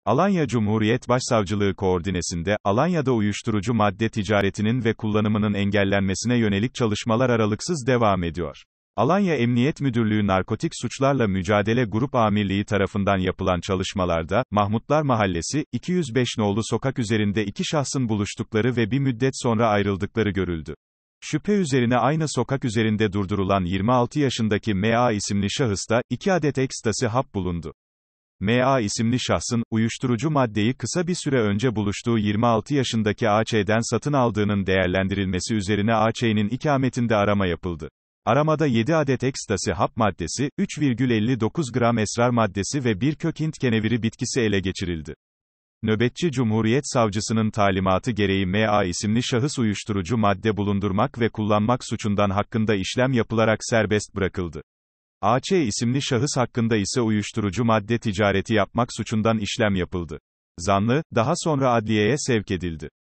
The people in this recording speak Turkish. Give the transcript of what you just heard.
Alanya Cumhuriyet Başsavcılığı koordinesinde, Alanya'da uyuşturucu madde ticaretinin ve kullanımının engellenmesine yönelik çalışmalar aralıksız devam ediyor. Alanya Emniyet Müdürlüğü Narkotik Suçlarla Mücadele Grup Amirliği tarafından yapılan çalışmalarda, Mahmutlar Mahallesi, 205 nolu sokak üzerinde iki şahsın buluştukları ve bir müddet sonra ayrıldıkları görüldü. Şüphe üzerine aynı sokak üzerinde durdurulan 26 yaşındaki M.A. isimli şahısta, 2 adet ekstasi hap bulundu. M.A. isimli şahsın, uyuşturucu maddeyi kısa bir süre önce buluştuğu 26 yaşındaki A.Ç.'den satın aldığının değerlendirilmesi üzerine A.Ç.'nin ikametinde arama yapıldı. Aramada 7 adet ekstasi hap maddesi, 3,59 gram esrar maddesi ve 1 kök Hint keneviri bitkisi ele geçirildi. Nöbetçi Cumhuriyet Savcısının talimatı gereği M.A. isimli şahıs uyuşturucu madde bulundurmak ve kullanmak suçundan hakkında işlem yapılarak serbest bırakıldı. A.Ç. isimli şahıs hakkında ise uyuşturucu madde ticareti yapmak suçundan işlem yapıldı. Zanlı, daha sonra adliyeye sevk edildi.